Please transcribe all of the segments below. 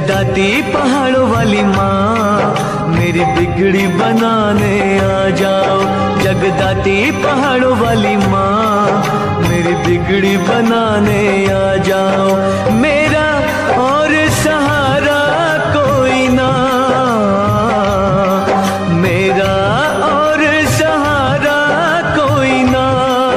जगदाती पहाड़ों वाली माँ, मेरी बिगड़ी बनाने आ जाओ। जगदाती पहाड़ों वाली माँ, मेरी बिगड़ी बनाने आ जाओ। मेरा और सहारा कोई ना, मेरा और सहारा कोई ना,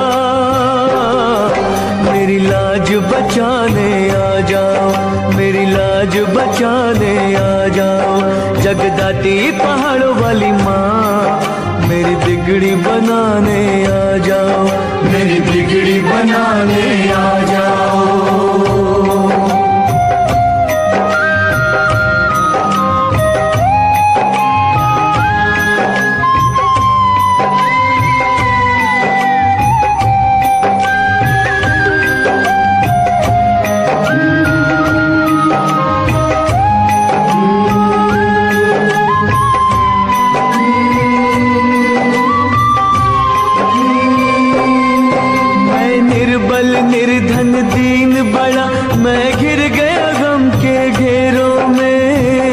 मेरी लाज बचाने आ जाओ, मेरी लाज बचाने आ जाओ। जगदाती पहाड़ों वाली माँ, मेरी बिगड़ी बनाने आ जाओ, मेरी बिगड़ी बनाने आ जाओ। निर्धन दीन बड़ा, मैं घिर गया गम के घेरों में।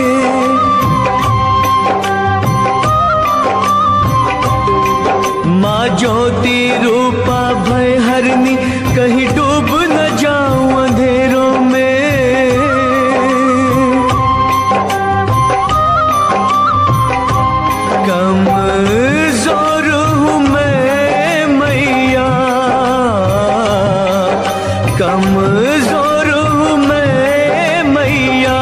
माँ ज्योति रूपा भय हरनी, कहीं डूब न जाऊं अंधेरों में। कमजोर हूँ मैं मैया, कमजोर हूँ मैं मैया,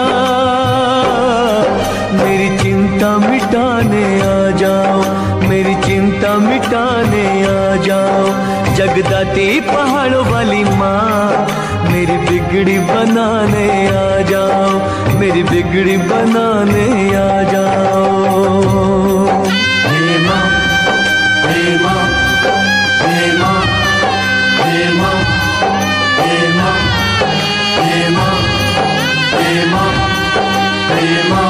मेरी चिंता मिटाने आ जाओ, मेरी चिंता मिटाने आ जाओ। जगदाती पहाड़ों वाली माँ, मेरी बिगड़ी बनाने आ जाओ, मेरी बिगड़ी बनाने आ जाओ। हे माँ, हे माँ, हे माँ, हे माँ, हे माँ, हे माँ, हे माँ, हे माँ।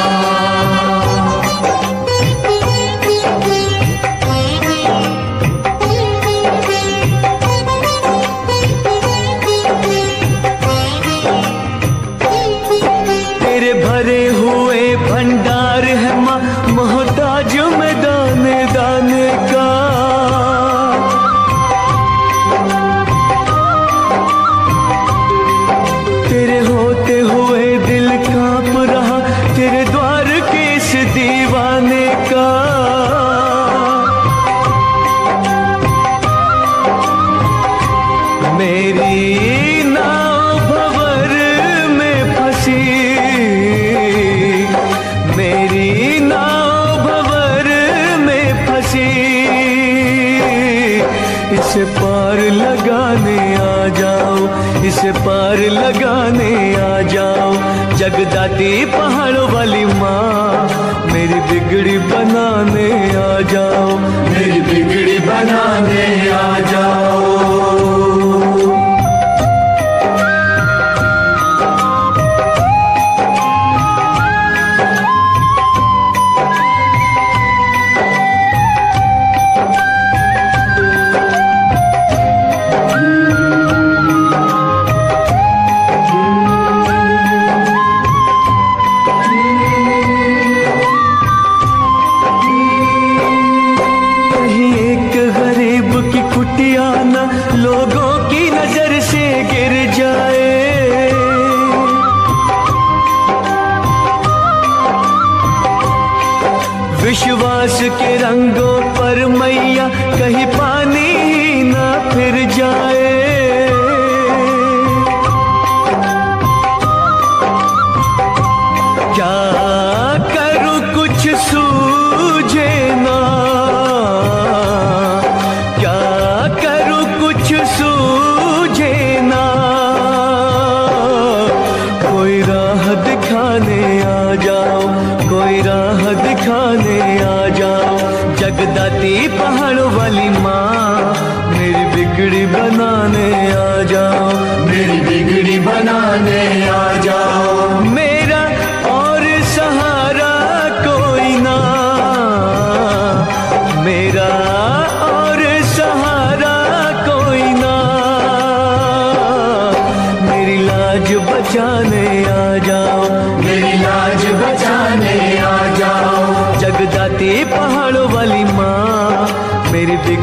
तेरे भरे हुए भंडार है माँ, मोहताज में दाने दाने का। तेरे होते हुए दिल कांप रहा, तेरे द्वार के इस दीवाने का। मेरी नाव भंवर में फंसी, मेरी नाव भंवर में फंसी, इसे पार लगाने आ जाओ, इसे पार लगाने आ जाओ। जगदाती पहाड़ों वाली माँ, मेरी बिगड़ी बनाने आ जाओ, मेरी बिगड़ी बनाने आ जाओ। लोगों की नजर से गिर जाए, विश्वास के रंगों पर मैया कहीं पानी ही ना फिर जाए। क्या करूं कुछ सूझे ना, सूझे ना, कोई राह दिखाने आ जाओ, कोई राह दिखाने आ जाओ। जगदाती पहाड़ों वाली माँ, मेरी बिगड़ी बनाने आ जाओ, मेरी बिगड़ी बनाने आ जाओ। मेरा और सहारा कोई ना, मेरा और सहारा कोई ना, मेरी लाज बचाने आ जा,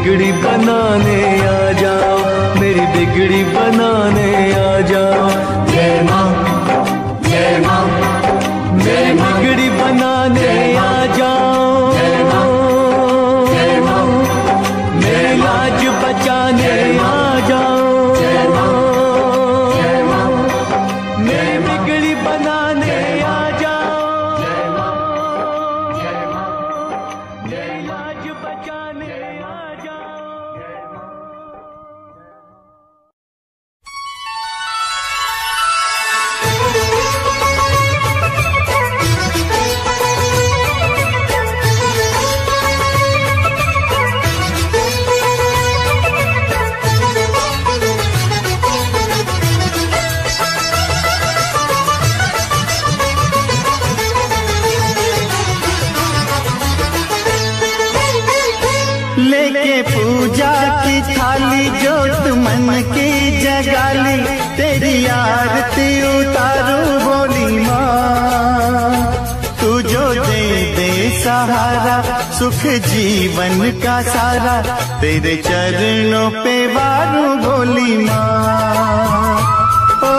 बिगड़ी बनाने आ जाओ, मेरी बिगड़ी बनाने आ जाओ। जय माँ, जय माँ, मेरी बिगड़ी बनाने आ जाओ। जय माँ, जय माँ, मेरी लाज बचाने आ जाओ। जय माँ, जय माँ, मेरी बिगड़ी बनाने आ जाओ। जय माँ, जय माँ, मेरी लाज बचाने आ जाओ। जय माँ। लेके पूजा की थाली जोत मन की जगाली, तेरी आरती उतारू बोली माँ। तू जो दे दे सहारा सुख जीवन का सारा, तेरे चरणों पे वारू बोली माँ। ओ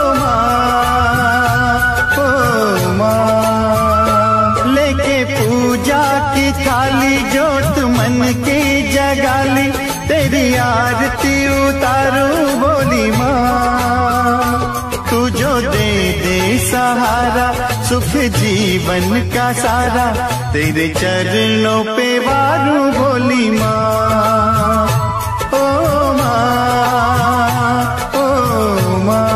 माँ, ओ माँ, लेके पूजा की थाली जोत मन की जगाली, तेरी आरती उतारू बोली माँ। तू जो दे दे सहारा सुख जीवन का सारा, तेरे चरणों पे वारू बोली माँ। ओ माँ, ओ माँ।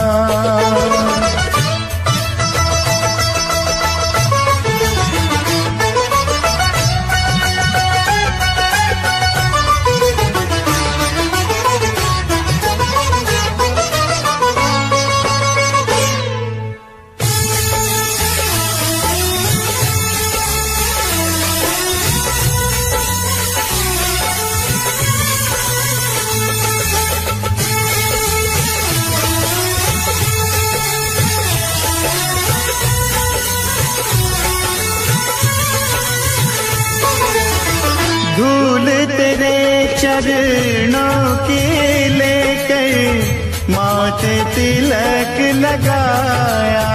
धूल तेरे चरणों की लेकर माथे तिलक लगाया।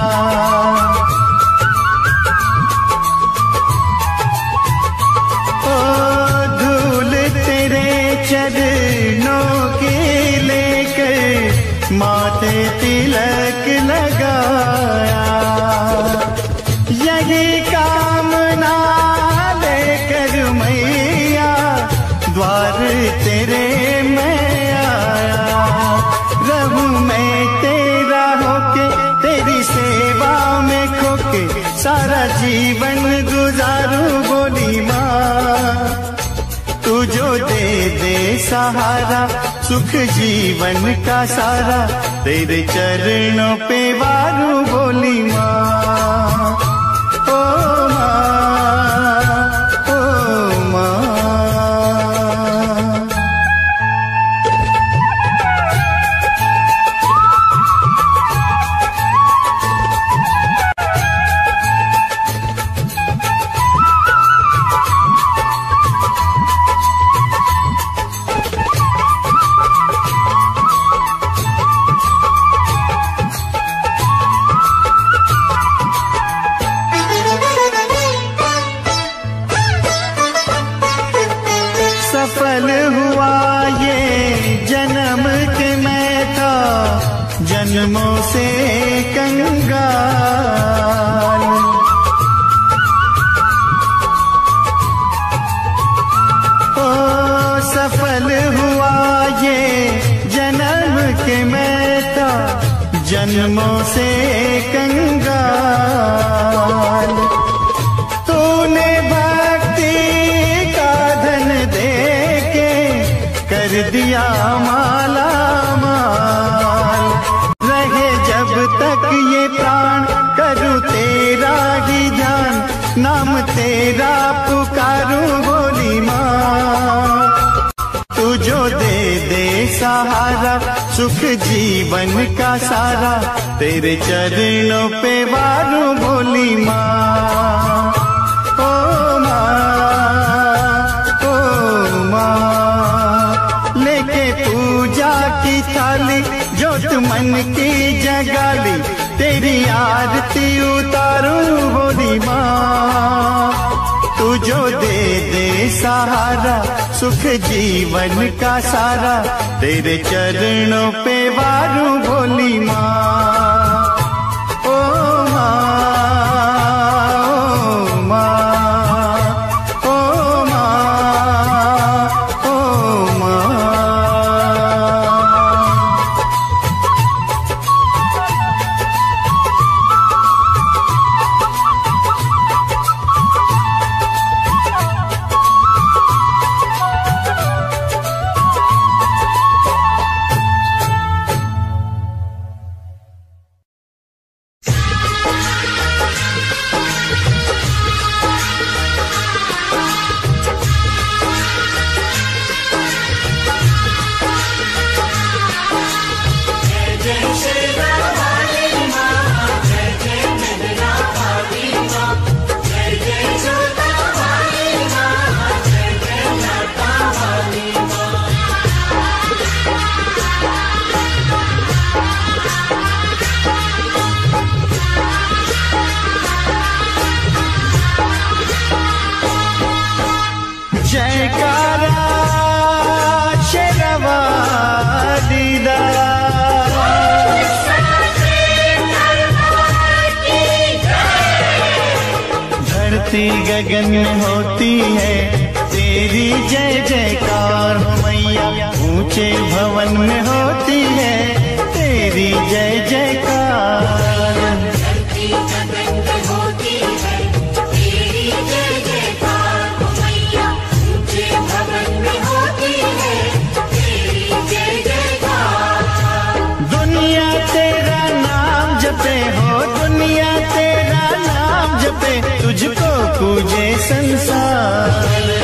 ओ धूल तेरे चरणों की लेकर माथे तिलक लगाया। यही कामना लेकर मैया द्वार तेरे में आया। रहूं मैं तेरा होके तेरी सेवा में खोके, सारा जीवन गुजारूं बोली माँ। तू जो दे दे सहारा सुख जीवन का सारा, तेरे चरणों पे वारू बोली माँ। ओ माँ, ओ माँ। सफल हुआ ये जन्म के मैं था जन्मों से कंगाल। ओ सफल हुआ ये जन्म के मैं था जन्मों से कंगाल। तूने भक्ति का धन दे के कर दिया माला माल। रहे जब तक ये प्राण करूँ तेरा ही ध्यान, नाम तेरा पुकारूं बोली माँ। तू जो दे दे सहारा सुख जीवन का सारा, तेरे चरणों पे वारूं बोली माँ। ओ माँ, ओ माँ। आरती उतारूं बोली माँ, तू जो दे दे सहारा सुख जीवन का सारा, तेरे चरणों पे वारूं भोली माँ। ओ माँ, ओ माँ, ओ माँ, ओ माँ। जयकारा शेरवा दीदा, धरती गगन में होती है तेरी जय जयकार मैया, ऊंचे भवन में होती है तेरी जय जयकार। दुनिया तेरा नाम जपे हो, दुनिया तेरा नाम जपे, तुझको पूजे संसार।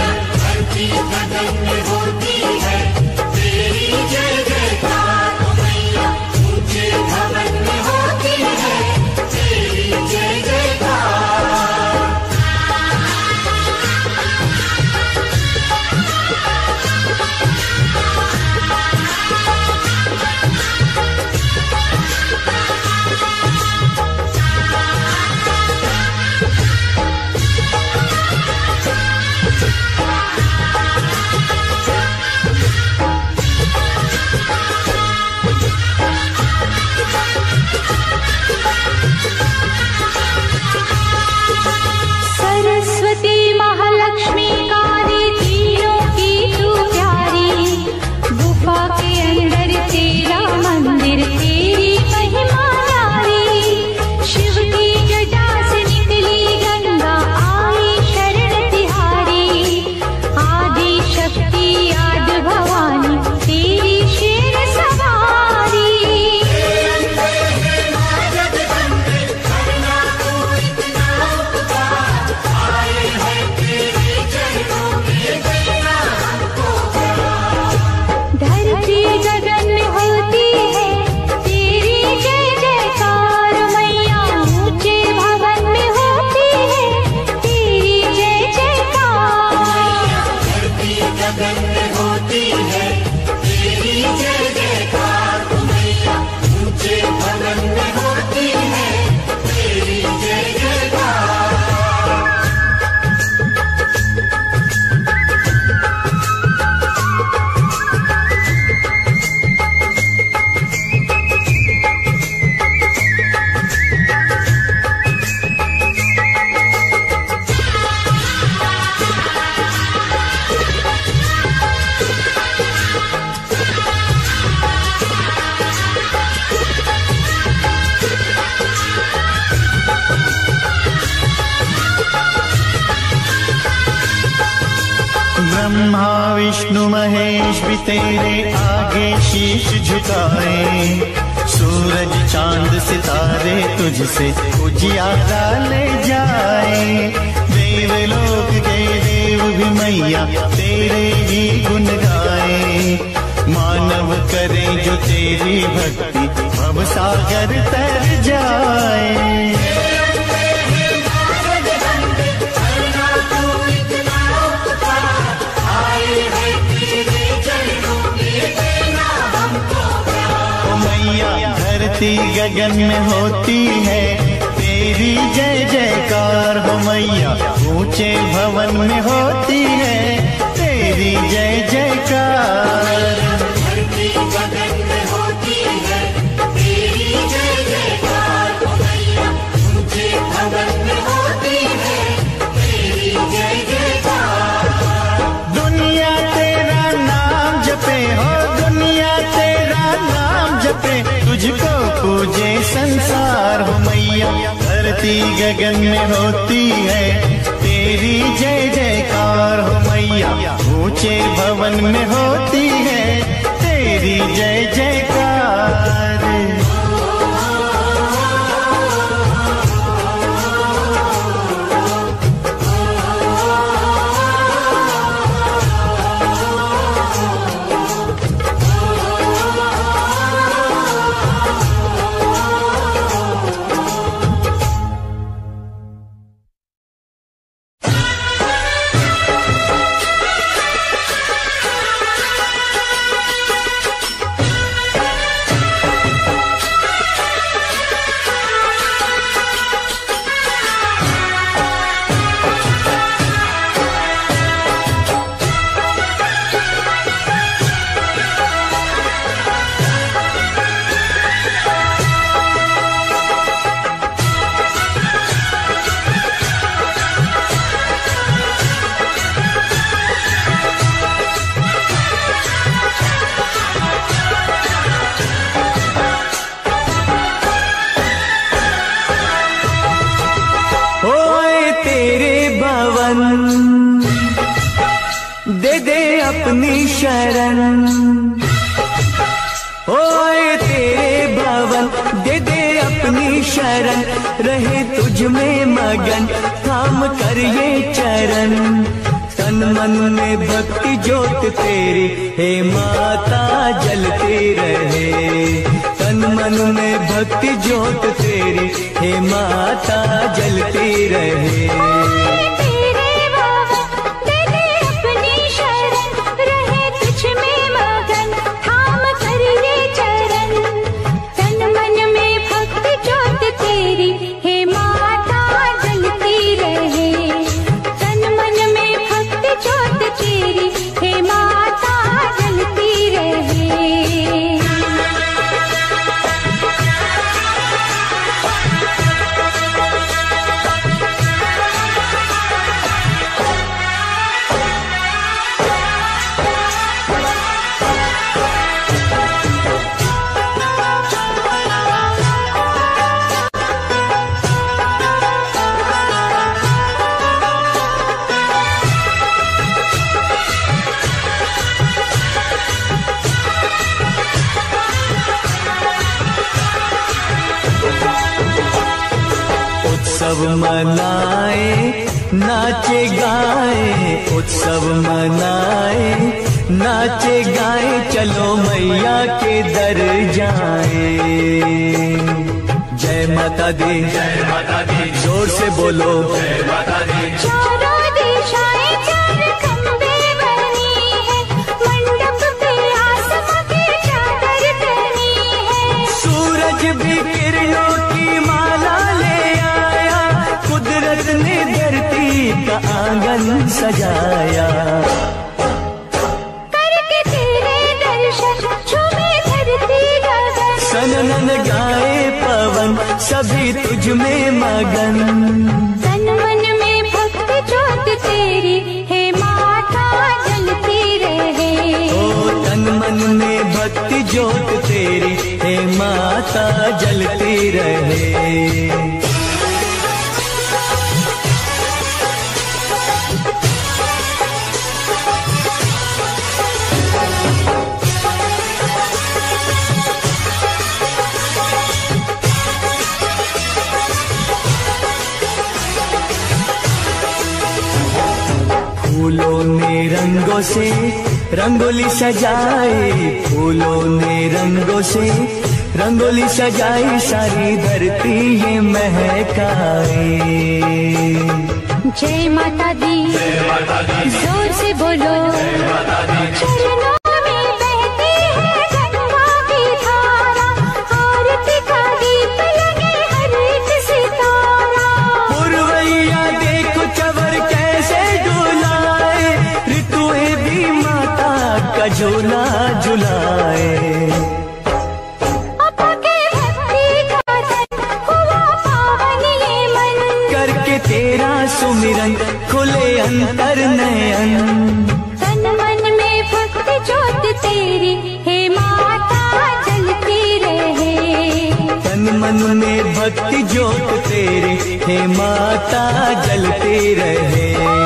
ब्रह्मा विष्णु महेश भी तेरे आगे शीश झुकाए, सूरज चांद सितारे तुझसे उजियारा ले जाए। देवलोक के देव भी मैया तेरे ही गुण गाए, मानव करे जो तेरी भक्ति भव सागर तर जाए। धरती गगन में होती है तेरी जय जयकार हो मैया, ऊंचे भवन में होती है तेरी जय जयकार। धरती गगन में होती है तेरी जय जयकार हो मैया, ऊंचे भवन में होती है तेरी जय जयकार। दुनिया तेरा नाम जपे हो, दुनिया तेरा नाम जपे, तुझको पूजे संसार हो मैया। धरती गगन में होती है तेरी जय जयकार हो मैया, ऊंचे भवन में होती है तेरी जय जयकार। दे दे अपनी शरण, ओए तेरे भवन दे दे अपनी शरण, रहे तुझ में मगन थाम कर ये चरण। तन मन में भक्ति ज्योत तेरी हे माता जलती रहे, तन मन में भक्ति ज्योत तेरी हे माता जलती रहे। उत्सव मनाए नाचे गाए, उत्सव मनाए नाचे गाए, चलो मैया के दर जाए। जय माता दी, जय माता दी, जोर से बोलो जय माता दी। चारों दिशाएं चार खंबे बनी है, मंडप पे आसमां की चादर तनी है। सूरज भी किरणों की माला ले आया, कुदरत ने धरती का आंगन सजाया। करके तेरे दर्शन झूमे धरती गगन, सनन गाए पवन सभी तुझ में मगन। तन मन में भक्ति ज्योत तेरी हे माता जलती रहे। ओ तन मन में भक्ति ज्योत तेरी हे माता जलती रहे। फूलों ने रंगों से रंगोली सजाए, फूलों ने रंगों से रंगोली सजाई, सारी धरती ये महकाए। जय माता दी, जय माता दी, जोर से बोलो जय माता दी। चरणों में बहती है गंगा की धारा, आरती का दीप लगे हर एक सितारा। तेरा सुमिरन खुले अंतर नयन। तन मन में भक्ति ज्योत तेरी हे माता जलती रहे। तन मन में भक्ति ज्योत तेरी हे माता जलती रहे।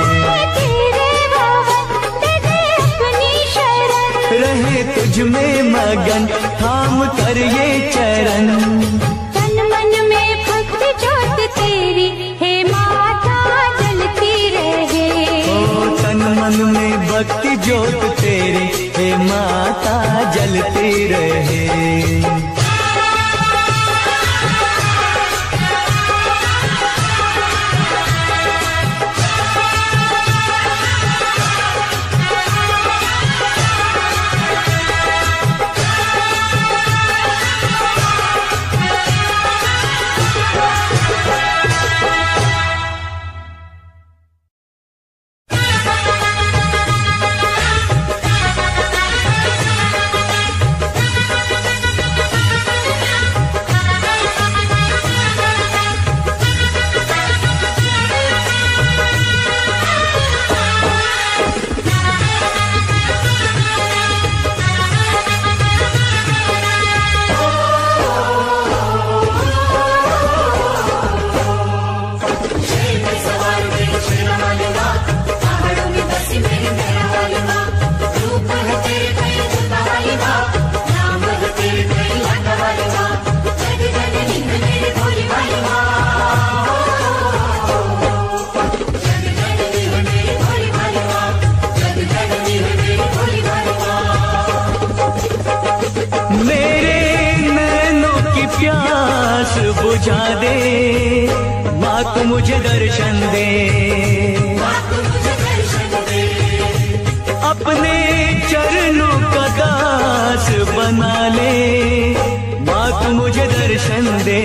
रहे तुझ में मगन थाम कर ये चरण। तन मन में भक्ति ज्योत तेरी हे माता जलती रहे। ओ तन मन में भक्ति ज्योत तेरी हे माता जलती रहे। बुझा दे माँ तू मुझे दर्शन दे। अपने चरणों का दास बना ले माँ तू मुझे दर्शन दे।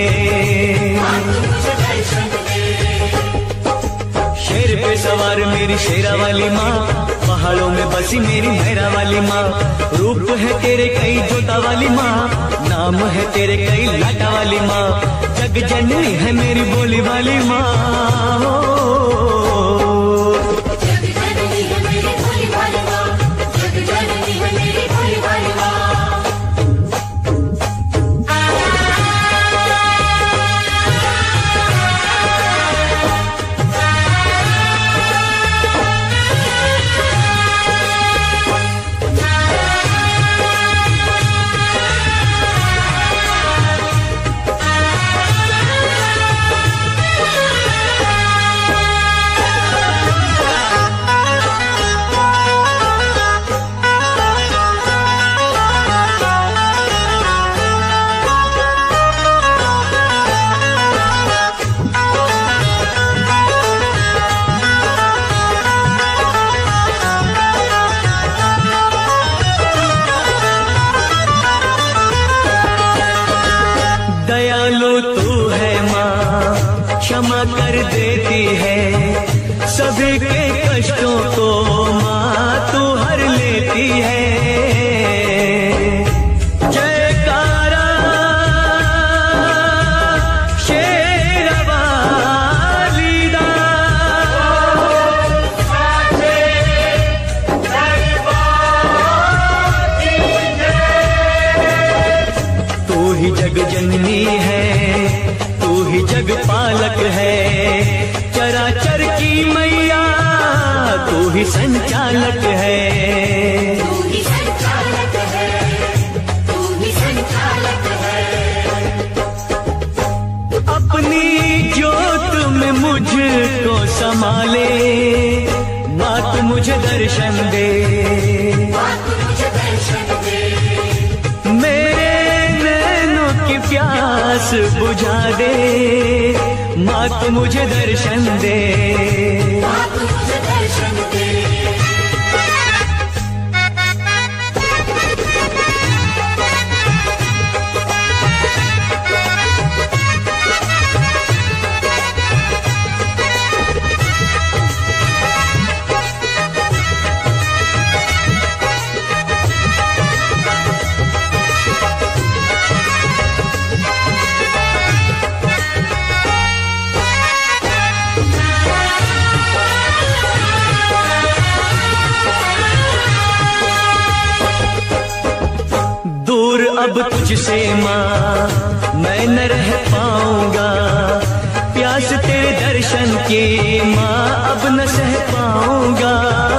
शेर पे सवार मेरी शेरा वाली माँ, पहाड़ों में बसी मेरी मेरा वाली माँ। रूप है तेरे कई जोता वाली माँ, नाम है तेरे कई लाटा वाली माँ। जग जननी है मेरी बोली वाली माँ। जग जननी है मेरी भोली भाली माँ, जग जननी है मेरी भोली भाली माँ। क्षमा कर देती है सभी के कष्टों को माँ तू हर लेती है। जयकारा शेर वाली दा, तू ही जग जननी है, तू ही जग पालक है। चराचर की मैया तू ही संचालक है। तू ही संचालक है, तू ही संचालक है। अपनी ज्योत में मुझको संभाले माँ तू मुझे दर्शन दे। माँ तू मुझे दर्शन दे। मेरे नैनों की प्यास बुझा दे माँ तू मुझे दर्शन दे। माँ तू मुझे दर्शन दे। दूर अब तुझसे माँ मैं न रह पाऊंगा, प्यास तेरे दर्शन की माँ अब न सह पाऊंगा।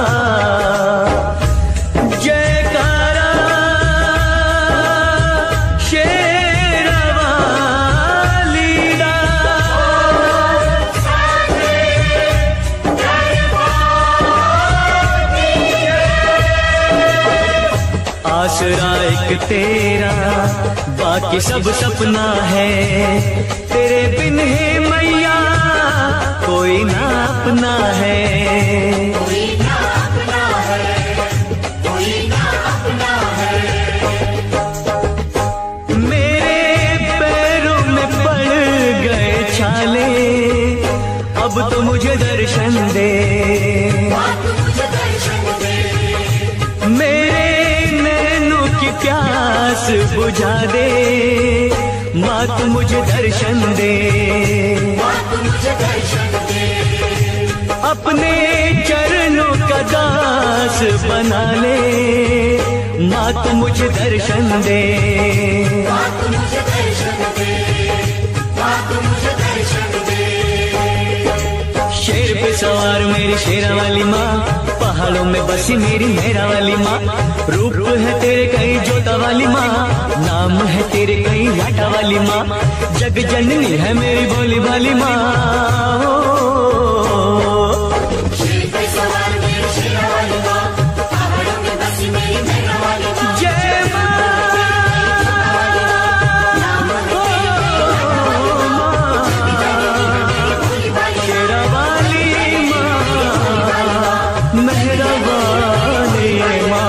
जयकारा शेरवाली दा, आसरा एक तेरा बाकी सब सपना है, तेरे बिन है मैया कोई ना अपना है। कोई ना अपना है, कोई ना अपना है। मेरे पैरों में पड़ गए छाले, अब तो मुझे दर्शन दे, मुझे दर्शन दे। मेरे नैनों की प्यास बुझा दे, माँ तू मुझे दर्शन दे, मुझे दर्शन दे। अपने चरणों का दास बना ले, माँ तू मुझे दर्शन दे, मुझे दर्शन दे, मुझे दर्शन दे। शेर पे सवार मेरी शेरा वाली माँ, पहाड़ों में बसी मेरी मेरा वाली माँ, रूप है तेरे कई जोता वाली माँ, नाम है तेरे कई लाटा वाली माँ, जग जननी है मेरी भोली भाली माँ। शेर पे सवार मेरी शेरा वाली माँ, पहाड़ों में बसी मेरी मेरा वाली माँ। जय माँ, शेरा वाली माँ, मेहरा वाली माँ।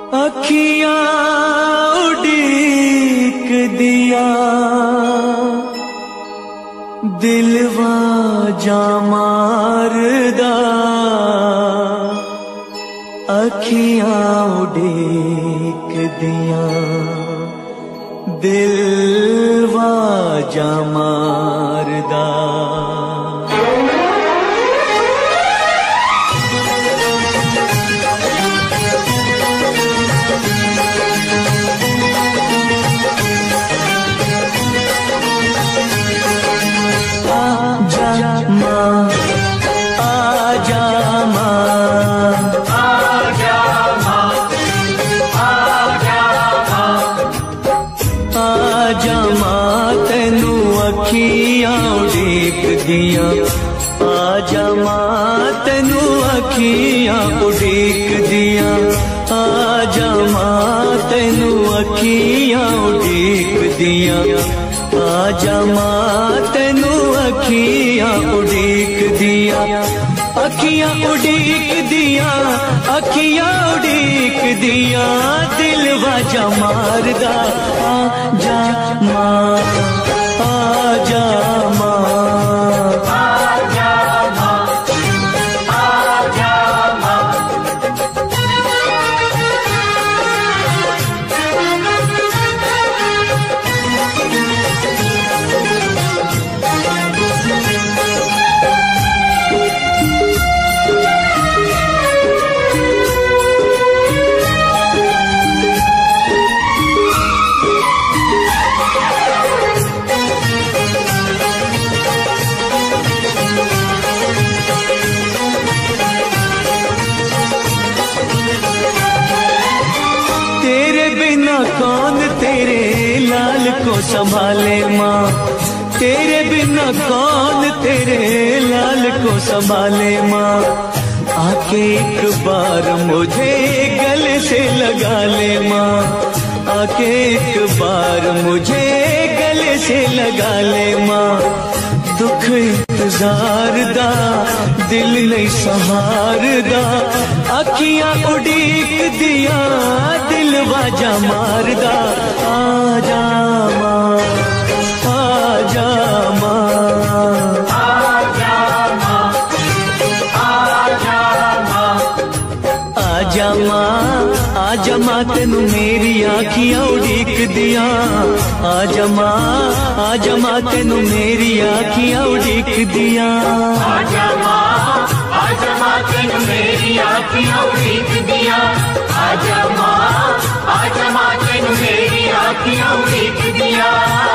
अखियां उड़ीक दिया दिलवा जा मारदा अखियां उड़ीक दिया दिलवा जा मारदा आजा मां तैनू अखियां उड़ीक दिया आजा मां तैनू अखियां उड़ीक दिया आजा मां तैनू अखियां उड़ीक दिया अखियां उड़ीक दिया अखियां उड़ीक दिया दिल वाजा मारदा आजा मां आजा मां कौन तेरे लाल को संभाले माँ तेरे बिना कौन तेरे लाल को संभाले माँ आके एक बार मुझे गले से लगा ले माँ आके एक बार मुझे गले से लगा ले माँ दुख इंतजार दा दिल नहीं सहार दा अखियां उड़ीक दिया दिल वाजा मारदा आजा मां आजा मां आजा मां आजा मां आजा मां आजा मां तेनू मेरी आखियां उड़ीक दिया आजा मां तेनू मेरी आखियां उड़ीक दिया आजा मां तेनू मेरी आखियां उड़ीक दिया आजा मां तेनू मेरी आखियां उड़ीक दिया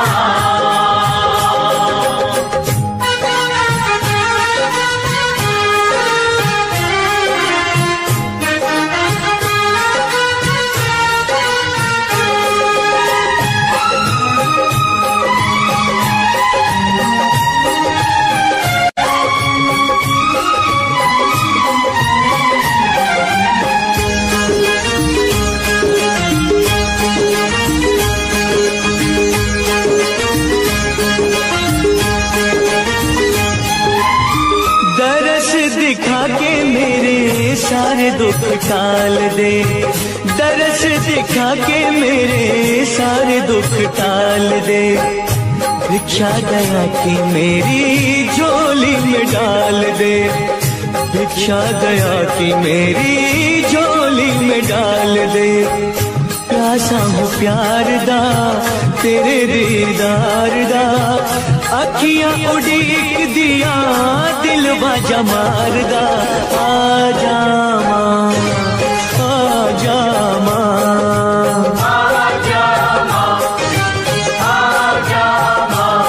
दिखा के मेरे सारे दुख टाल दे दरस दिखा के मेरे सारे दुख टाल दे भिक्षा दया की मेरी झोली में डाल दे भिक्षा दया की मेरी झोली में डाल दे प्यासा हूँ प्यार दा तेरे दीदार दा अखियां उड़ीक दिया दिल वाजा मारदा आजा मां आजा मां आजा मां आजा मां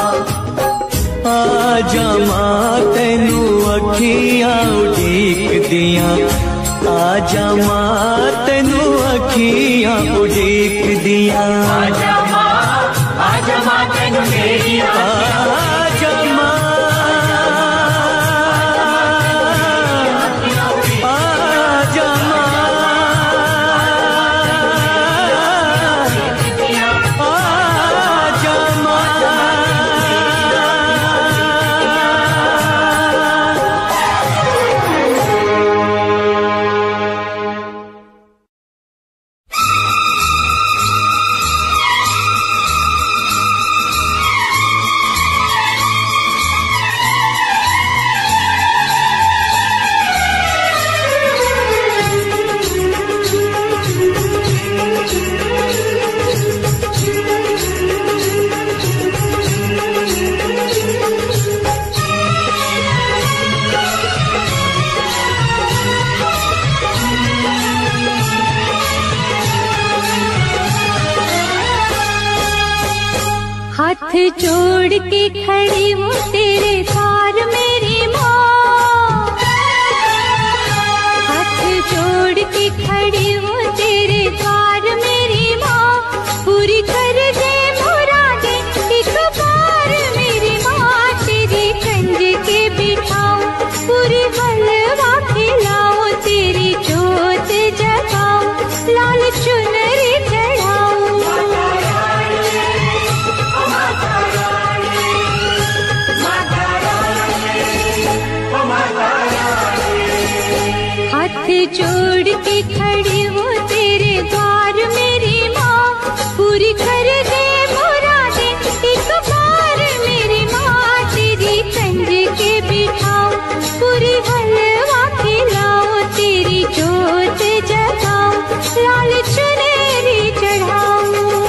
आजा मां तेनू अखियां उड़ीक दिया आजा मां तेनू अखियां उड़ीक दिया आजा मां तेनू मेरी आजा मां आजा मां आजा मां जोड़ के खड़ी हूँ तेरे द्वार मेरी माँ, हाथ जोड़ के खड़ी हूँ तेरे द्वार मेरी माँ, पूरी कर दे मुरादें एक बार मेरी माँ, तेरी कंज के बिठाऊं पूरी हलवा खिलाऊं, तेरी जोत जगाऊं लाल चुनरी चढ़ाऊं। हाथ जोड़ के खड़ी हूँ तेरे द्वार मेरी माँ, पूरी कर दे मुरादें एक बार मेरी माँ, तेरी कंज के बिठाऊं पूरी हलवा खिलाऊं, तेरी जोत जगाऊं लाल चुनरी चढ़ाऊं।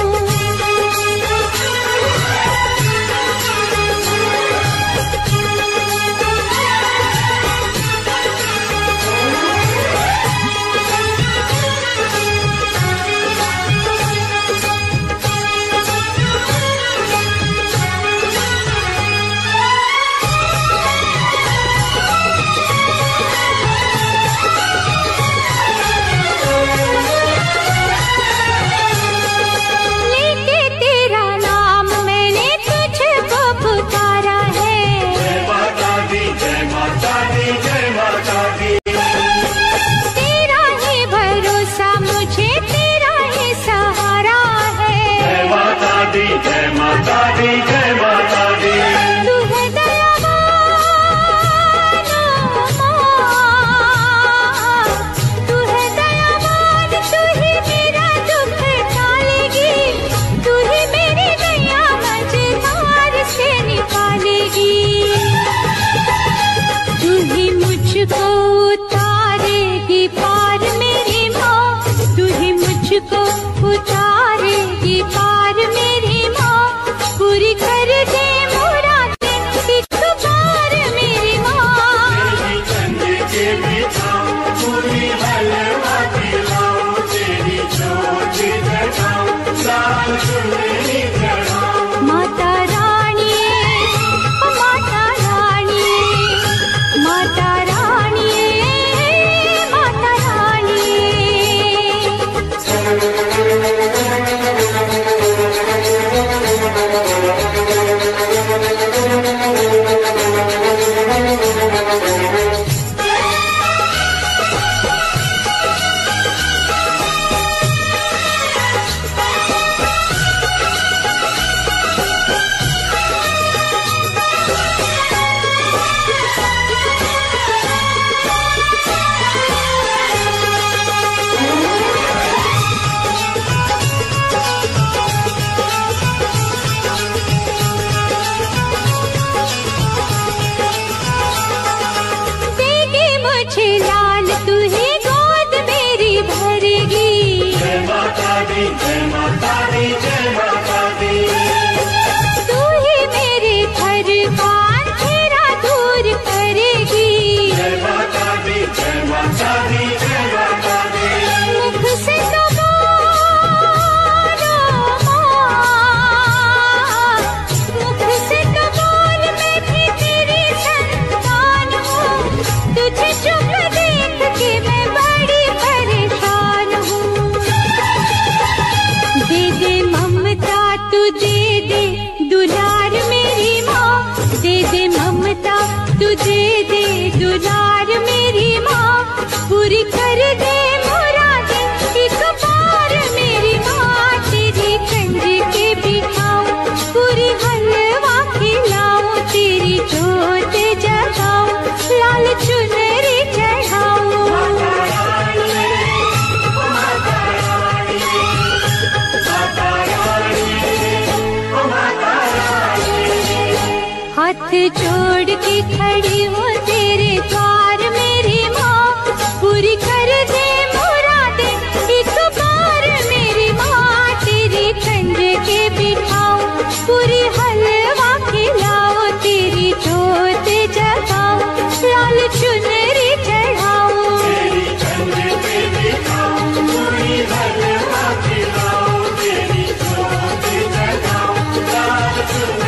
हाथ जोड़ के खड़ी हूँ तेरे द्वार मेरी माँ, पूरी कर दे मुरादें एक बार मेरी माँ, तेरी कंज के बिठाऊं पूरी हलवा खिलाऊं, तेरी जोत जगाऊं लाल चुनरी चढ़ाऊं। तेरी कंज के बिठाऊं पूरी हलवा खिलाऊं, तेरी जोत जगाऊं लाल चुनरी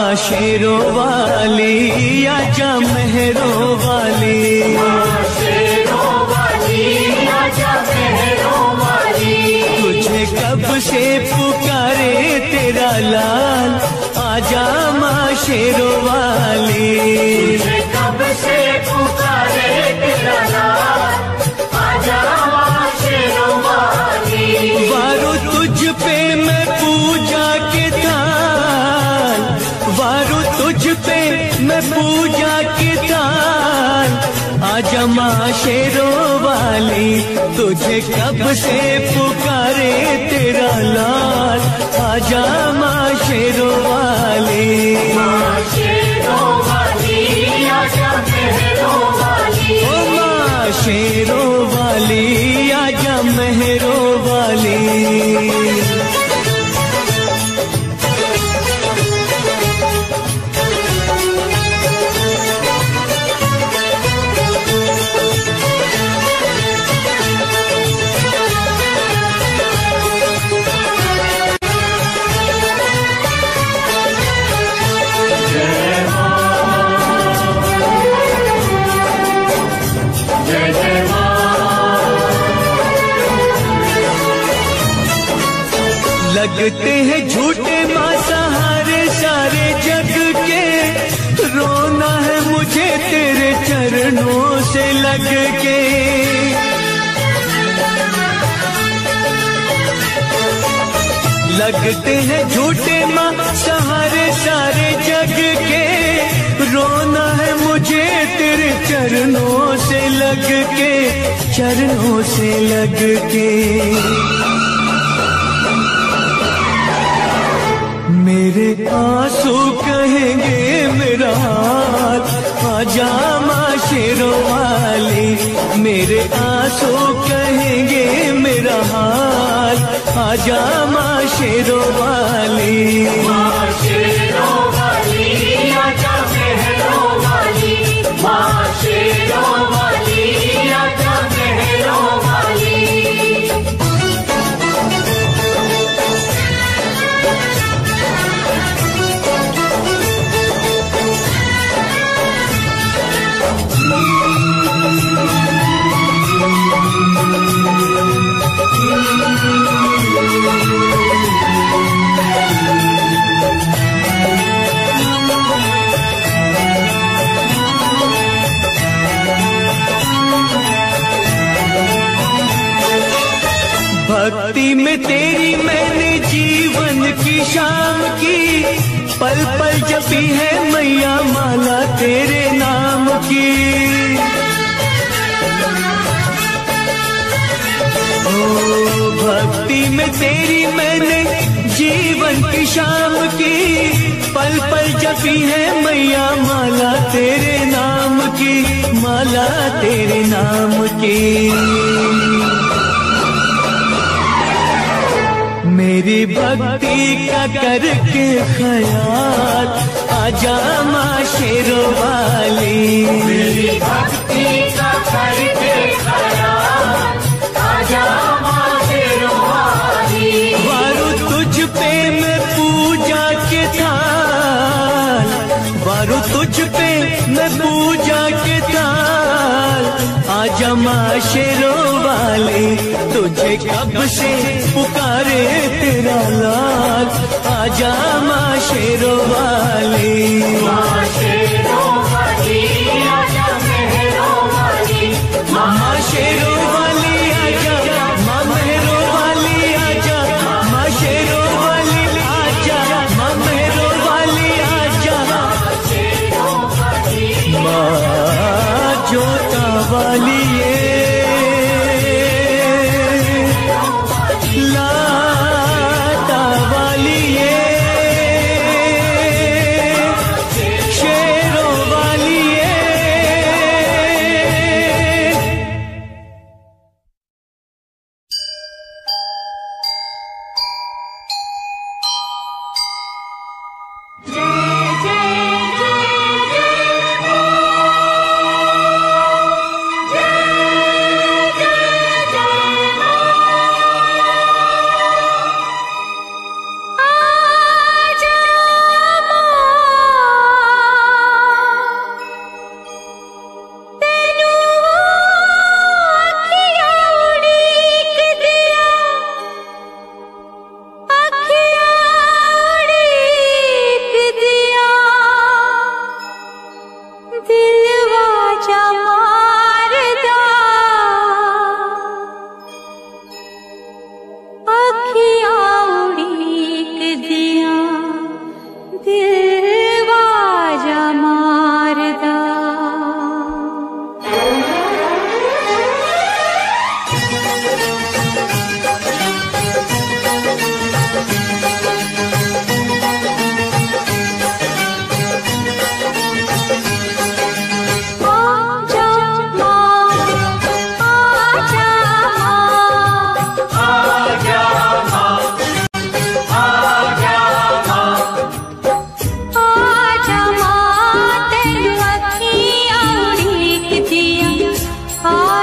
शेरों वाली आजा मेहरों वाली, शेरों वाली आजा मेहरों वाली। तुझे कब से पुकारे तेरा लाल, आजा माँ शेरों वाली। तुझे कब से पुकारे तेरा लाल, आजा माँ शेरों वाली। वारो तुझ पे मैं पूजा के थाल, वारो तुझ पे मैं पूजा के थाल, आजा माँ शेरों वाली। तुझे कब से पुकारे तेरा लाल, आजा माँ शेरों वाली। शेरों वाली आजा मेहरों वाली। ओ माँ शेरों वाली आजा मेहरों वाली। लगते हैं झूठे माँ सहारे सारे जग के, रोना है मुझे तेरे चरणों से लग के। लगते हैं झूठे माँ सहारे सारे जग के, रोना है मुझे तेरे चरणों से लग के, चरणों से लग के। मेरे आंसू कहेंगे मेरा हाल, आजा माँ शेरों वाली। मेरे आंसू कहेंगे मेरा हाल, आजा माँ शेरों वाली। शेरों वाली आजा मेहरों वाली। शेरों वाली आजा मेहरों वाली। भक्ति में तेरी मैंने जीवन की शाम की, पल पल जपी है मैया माला तेरे नाम की। ओ भक्ति में तेरी मैंने जीवन की शाम की, पल पल जपी है मैया माला तेरे नाम की, माला तेरे नाम की। मेरी भक्ति का करके ख्याल, आजा माँ शेरों वाली। मेरी भक्ति का करके ख्याल, आजा माँ शेरों वाली। वारू तुझ पे मैं पूजा के थाल, वारू तुझ पे मैं पूजा के थाल, आजा माँ शेरों वाली। तुझे कब से पुकारे तेरा लाल, आजा माँ शेरों वाली। शेरों वाली आजा मेहरों वाली। माँ शेरों वाली आजा, माँ मेहरों वाली आजा, माँ शेरों वाली आजा, माँ मेहरों वाली आजा। माँ जोता वाली लाता वाली शेरों वाली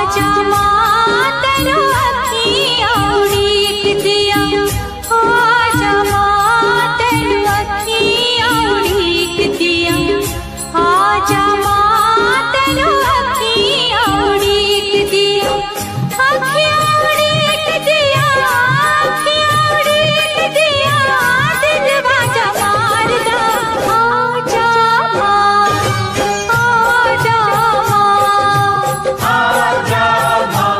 आजा माँ तेरो अखियाँ उड़ीक दिया, आजा माँ तेरो अखियाँ उड़ीक दिया, आजा माँ तेरो अखियाँ उड़ीक दिया, अखियाँ उड़ीक दिया, अखियाँ उड़ीक दिया, दिल बाजा मारदा, आजा माँ, आजा माँ, आजा माँ,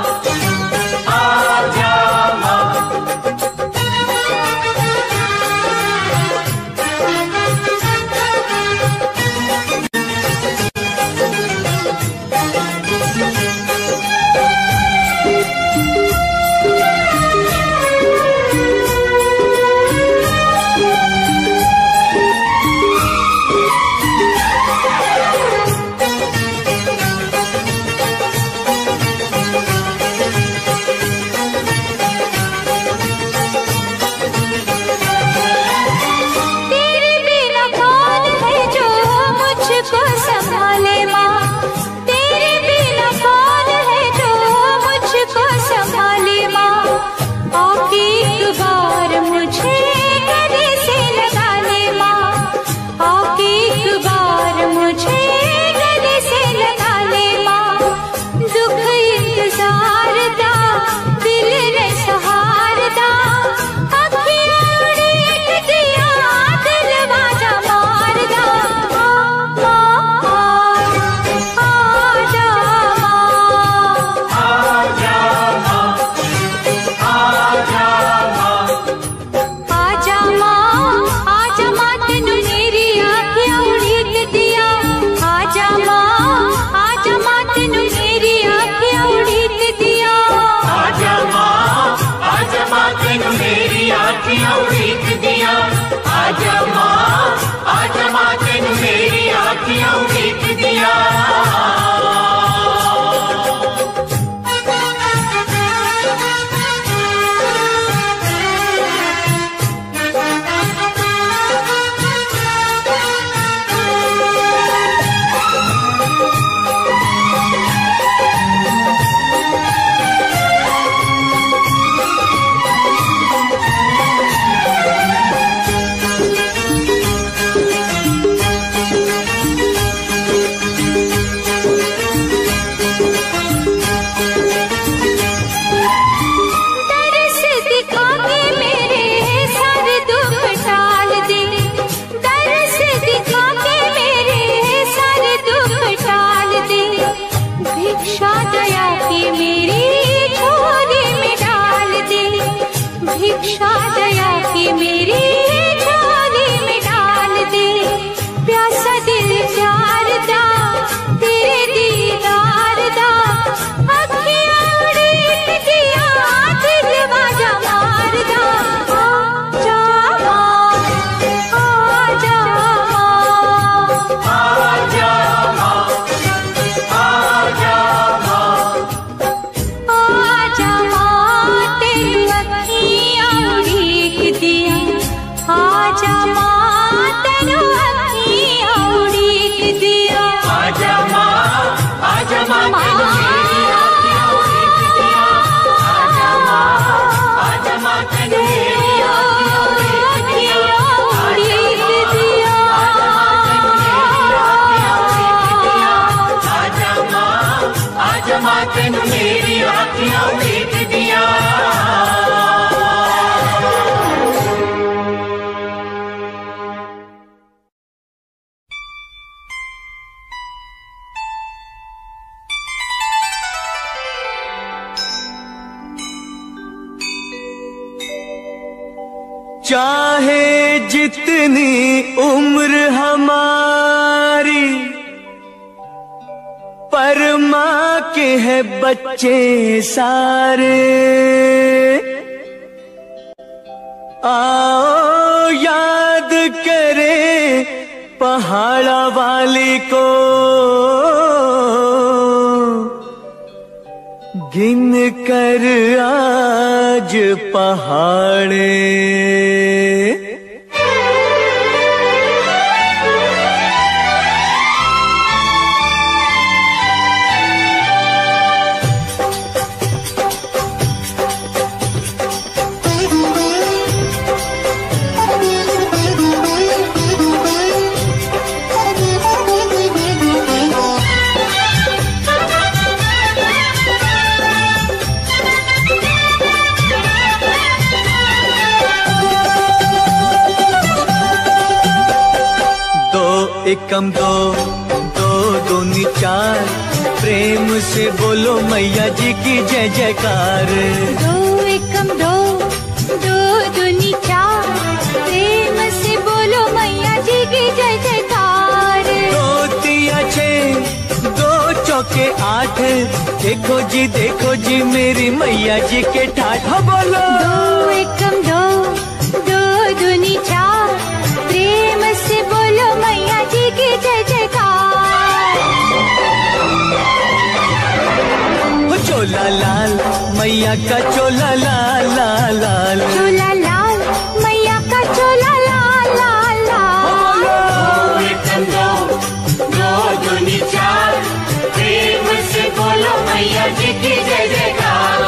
आजा माँ। तेरे बिना कौन है जो मुझको संभाले माँ, तेरे बिना कौन है जो मुझको संभाले माँ, आके एक बार मुझे गले से लगा ले माँ, आके एक बार मुझे गले से लगा ले माँ, दुख इंतजार दा दिल रे सहार दा, अखियाँ उड़ीक दिया, दिल बाजा मार दा, आजा माँ, आजा माँ, आजा माँ। आजा माँ, आजा माँ तेनू मेरी आँखियाँ उड़ीक दिया, आजा माँ, आजा माँ तेनू मेरी आँखियाँ उड़ीक दिया, आजा माँ, आजा माँ तेनू मेरी आँखियाँ उड़ीक दिया, आजा माँ, आजा माँ तेनू मेरी आँखियाँ उड़ीक दिया। दरस दिखा के मेरे सारे दुख टाल दे, दरस दिखा के मेरे सारे दुख टाल दे, भिक्षा दया की मेरी झोली में डाल दे, भिक्षा दया की मेरी झोली में डाल दे, प्यासा दिल प्यार दा तेरे दीदार दा, अखियाँ उड़ीक दिया, दिल बाजा मार दा, आजा माँ, आजा माँ, आजा माँ, आजा माँ। आजा माँ तेरी अखियाँ उड़ीक दिया, आजा माँ तेरी अखियाँ उड़ीक दिया, आजा माँ, आजा माँ तेनू मेरी आँखियाँ उड़ीक दिया, आजा माँ, आजा माँ तेनू मेरी आँखियाँ उड़ीक दिया, उड़ीक दिया, आजा माँ, आजा माँ तेनू मेरी आँखियाँ उड़ीक दिया। चाहे जितनी उम्र हमारी, पर माँ के है बच्चे सारे, आओ याद करें पहाड़ा वाली को, गिन कर आज पहाड़े। एकम दो, दो दूनी चार, प्रेम से बोलो मैया जी की जय जयकार। दो एकम दो, दो दूनी चार, प्रेम से बोलो मैया जी की जय जयकार। दो तिया छः, दो चौके आठ, देखो जी मेरी मैया जी के ठाठ। बोलो दो एकम दो, दो दूनी चार, प्रेम से बोलो मैया जी की जय जयकार। चोला लाल मैया का चोला लाल लाल लाल, चोला लाल मैया का चोला लाल लाल लाल। दो एकम दो, दो दूनी चार, प्रेम से बोलो मैया जी की जय जयकार।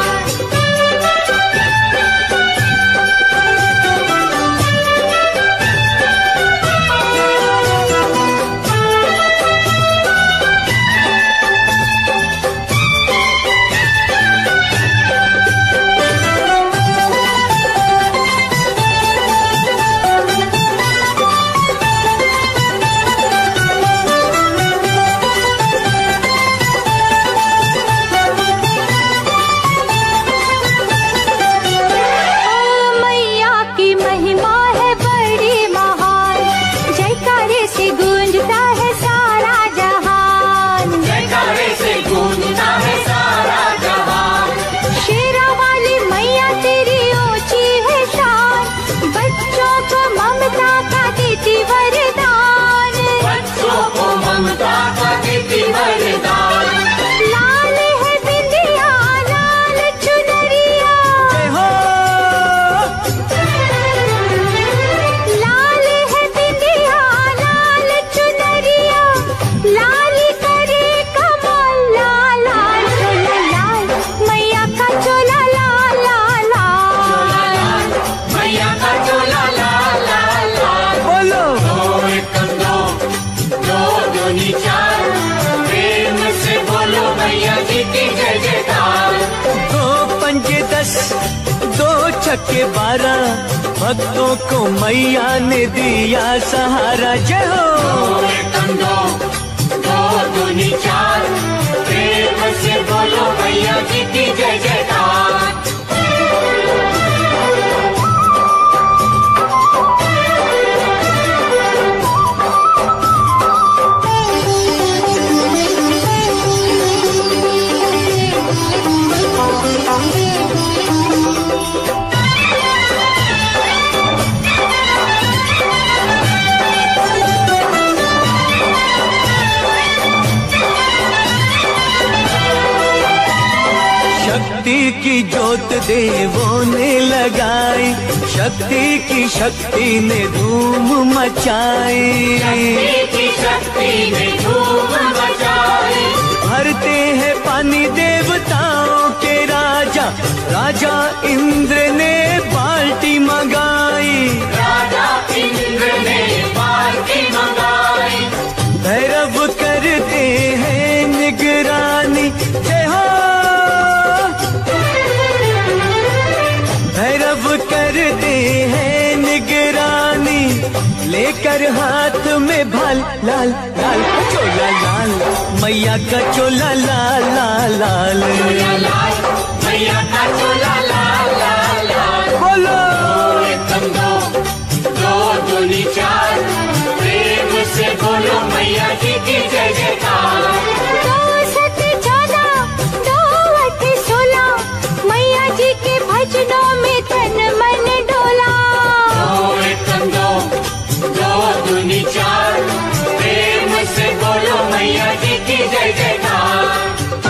छक्के 12, भक्तों को मैया ने दिया सहारा। जय हो। दो एकम दो, दो दूनी चार, प्रेम से बोलो मैया जी की जय जयकार। शक्ति की जोत देवों ने लगाई, शक्ति की शक्ति ने धूम मचाई, शक्ति की शक्ति ने धूम मचाई। भरते हैं पानी देवताओं के राजा, राजा इंद्र ने बाल्टी मंगाई, राजा इंद्र ने बाल्टी मंगाई। भैरव करते हैं निगरानी। जय हो। भैरव करते हैं निगरानी, लेकर हाथ में भाल लाल लाल, चोला लाल मैया का चोला लाल लाल लाल, चोला लाल मैया का चोला लाल लाल लाल। बोलो दो एकम दो, दो दूनी चार, प्रेम से बोलो मैया जी की जय जयकार। दो सत 14, दो अठ 16, मैया जी के भजनों में तन मन डोला। दो एकम दो, दो दूनी चार, प्रेम से बोलो मैया जी की जय जयकार।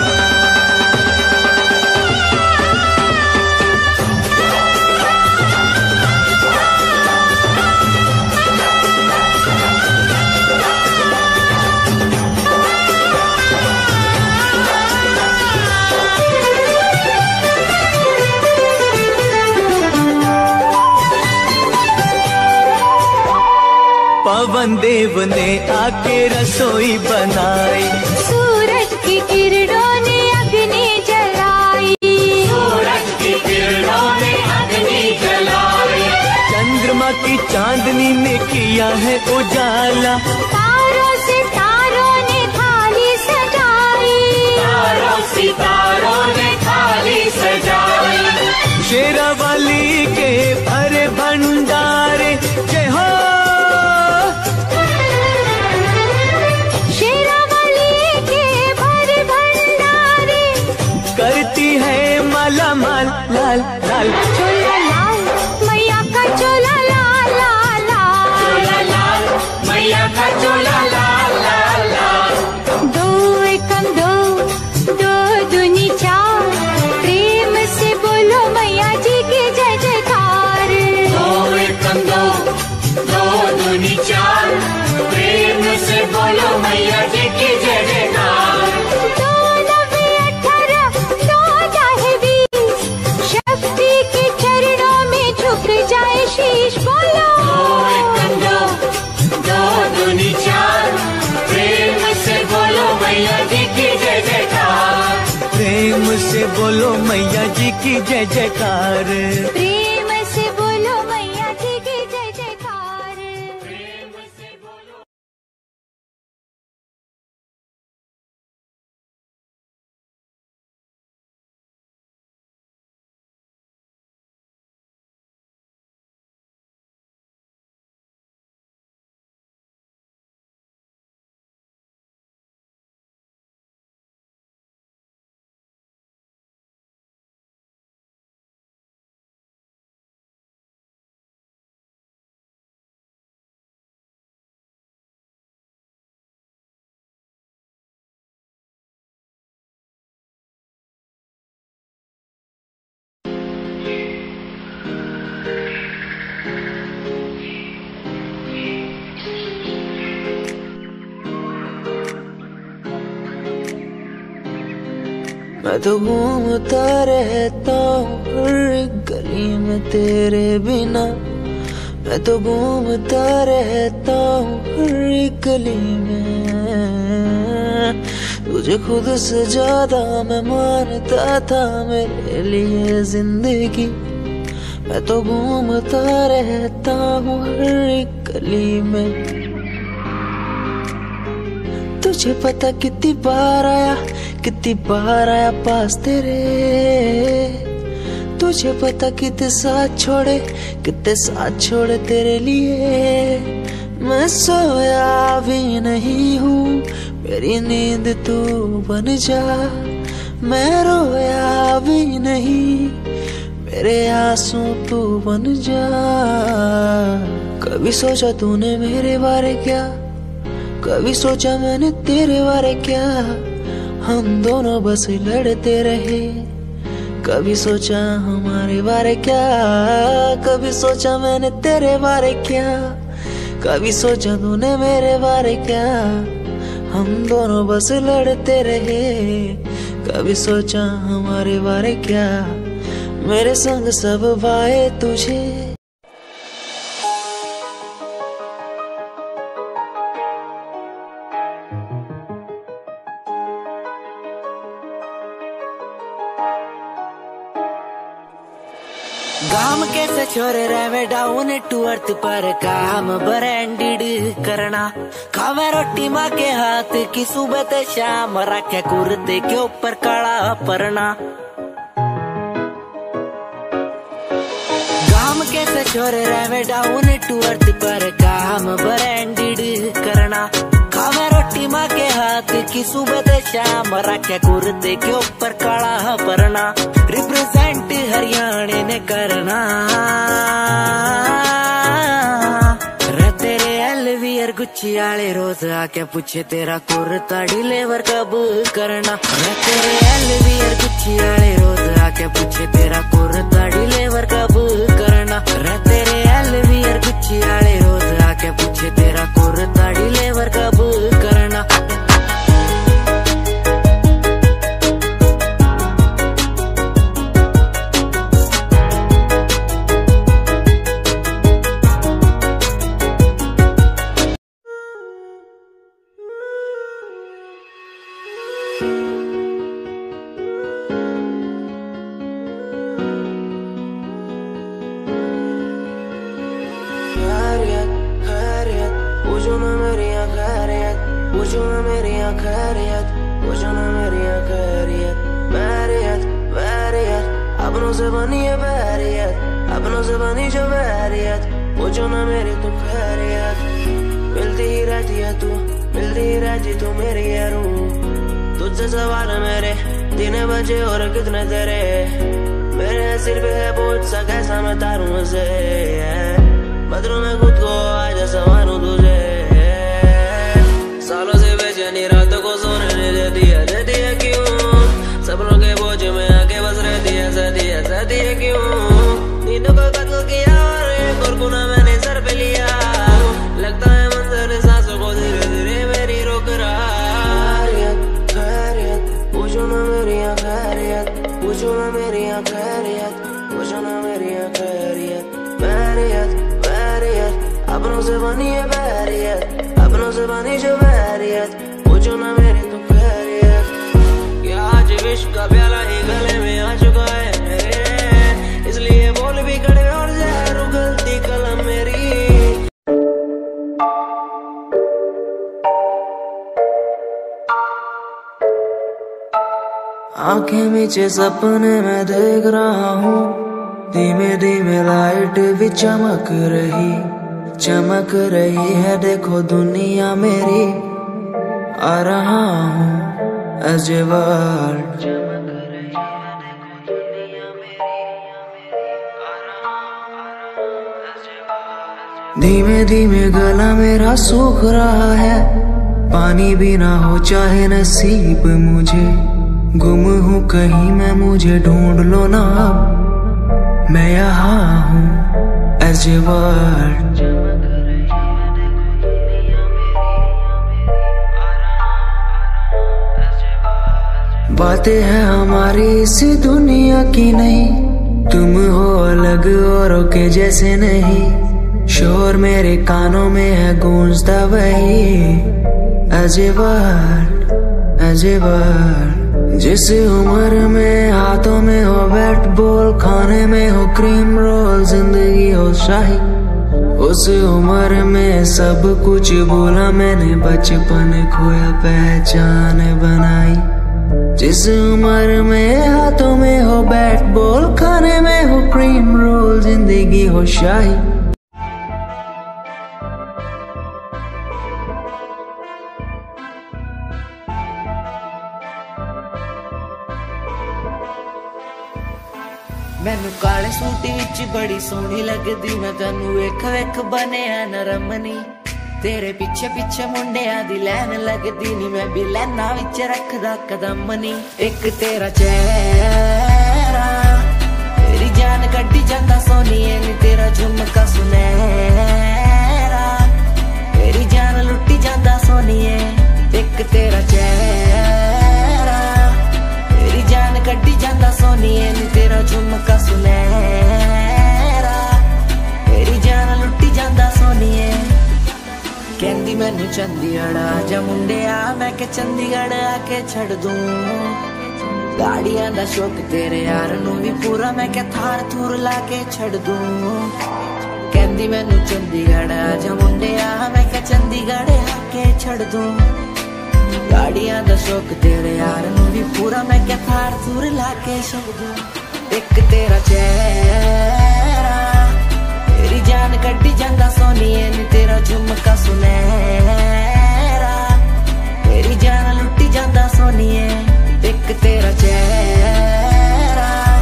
पवन देव ने आके रसोई बनाई, सूरज की किरणों ने अग्नि जलाई, सूरज की किरणों ने अग्नि जलाई। चंद्रमा की चांदनी ने किया है उजाला, तारों करती है माला माल लाल लाल। चोला लाल मैया का चोला लाल लाल लाल। चोला लाल मैया का चोला लाल लाल लाल। दो एकम दो, दो दूनी चार, प्रेम से बोलो मैया जी की जय जयकार। दो एकम दो, दो दूनी चार, प्रेम से बोलो मैया जी की जय जयकार। दो नवे 18, दो चाहे 20, शक्ति के चरणों में झुक जाए शीश। बोलो दो एकम दो, दो दूनी चार, प्रेम से बोलो मैया जी की जय जयकार। प्रेम से बोलो मैया जी की जय जयकार। प्रेम से बोलो मैया जी की जय जयकार। प्रेम से बोलो। मैं तो घूमता रहता हूँ हर गली में तेरे बिना। मैं तो घूमता रहता हूँ हर गली में। तुझे खुद से ज्यादा मैं मानता था मेरे लिए जिंदगी। मैं तो घूमता रहता हूँ हर गली में। तुझे पता कितनी बार आया पास तेरे। तुझे पता कितने साथ छोड़े तेरे लिए। मैं सोया भी नहीं हूँ, मेरी नींद तू बन जा। मैं रोया भी नहीं, मेरे आंसू तू बन जा। कभी सोचा तूने मेरे बारे क्या, कभी सोचा मैंने तेरे बारे क्या। हम दोनों बस लड़ते रहे। कभी सोचा हमारे बारे क्या, कभी सोचा मैंने तेरे बारे क्या। कभी सोचा तूने मेरे बारे क्या। हम दोनों बस लड़ते रहे। कभी सोचा हमारे बारे क्या। मेरे संग सब वाए तुझे। काम कैसे छोरे रहे डाउन टू अर्थ पर काम ब्रांडेड करना। खावे रोटी माँ के हाथ की सुबह ते शाम, रखे कुर्ते के ऊपर काला परना। काम कैसे छोरे रहे डाउन टू अर्थ पर काम ब्रांडेड करना। खावे रोटी माँ के हाथ की सुबह ते शाम, रखे कुर्ते के ऊपर काला परना। रिप्रेजेंट हरियाणा ने करना। रे तेरे एलवीआर गुच्ची आले रोज आके पूछे तेरा कुर्ता डिलीवर कब करना। रे तेरे एलवीआर गुच्ची आले रोज आके पूछे तेरा कुर्ता डिलीवर कब करना। रे तेरे एलवीआर गुच्ची आले रोज आके पूछे तेरा कुर्ता डिलीवर कब करना। अपनों से बनी है बैरियत, अपनों से बनी जो बैरियत, पूछो ना मेरी तो खैरियत। मिलती ही रहती है तू, मिलती ही रहती तू मेरी है रूह। तुझसे सवाल मेरे 3 बजे और कितने तेरे, मेरे सिर पे है बोझ सा कैसा मैं तारूं उसे, बदलूं मैं खुद को आज संवारूं तुझे। सालों से बेचैनी रातों को सोने ने दे दिया क्यों, सपनों के बोझ में आके बस रहती है क्यों, नींदों को कत्ल किया और एक और गुनाह मैंने सर पे लिया, लगता है मंजर सांसों को धीरे धीरे मेरी रोक रहा। खैरियत पूछो ना मेरी खैरियत, पूछो ना मेरी खैरियत, पूछो ना मेरी खैरियत। बैरियत अपनों से बनी है बैरियत, अपनों से बनी जो बैरियत, पूछो ना मेरी तो खैरियत। क्या आज विश्व का प्याला ही गले में आ चुका है मेरे, इसलिए बोल भी कड़े और जहर उगलती कलम मेरी। आंखें मीचे सपने में देख रहा हूँ, धीमे धीमे लाइट भी चमक रही है, देखो दुनिया मेरी, आ रहा हूँ as a world। धीमे धीमे गला मेरा सूख रहा है, पानी भी ना हो चाहे नसीब मुझे, गुम हूँ कहीं मैं मुझे ढूंढ लो ना अब, मैं यहाँ हूँ as a world। बातें हैं हमारी इसी दुनिया की नहीं, तुम हो अलग औरों के जैसे नहीं, शोर मेरे कानों में है गूंजता वही as a word। जिस उम्र में हाथों में हो बैट बॉल, खाने में हो क्रीम रोल, जिंदगी हो शाही, उस उम्र में सब कुछ भूला मैंने, बचपन खोया पहचान बनाई। जिस उम्र में हाथों में हो बैट बॉल, खाने में हो क्रीम रोल, जिंदगी हो शाही। मैनू काले सूट विच बड़ी सोहनी लगदी, मैं तैनू वेख वेख बनिया नरमनी, तेरे पीछे पीछे मुंडिया दी लैन लगदी नी, मैं भी लैना विच रखदा कदम नी। एक तेरा चेहरा तेरी जान कड्डी जांदा सोनिए नी, तेरा झुमका सुनहरा तेरी जान लुट्टी जांदा सोनिए। एक तेरा चेहरा तेरी जान कड्डी जांदा सोनिए नी, तेरा झुमका सुनहरा तेरी जान लुट्टी जांदा सोनिए। कहंदी मैनू चंडीगढ़ आजा मुंडिया, मैं के चंडीगढ़ आके छड़ दूं, गाड़ियां दा शौक तेरे यार नू भी पूरा, मैं के थार थूर लाके छड़ दूं। कहंदी मैनू चंडीगढ़ आजा मुंडिया, मैं के चंडीगढ़ आके छड़ दूं, गाड़ियां दा शौक तेरे यार नू भी पूरा, मैं के थार थूर लाके छड़ दूं। एक तेरा चेहरा तेरी जान कड्डी जांदा सोनिए नी, तेरा झुमका सुनहरा तेरी जान लुट्टी जांदा सोनिए। एक तेरा चेहरा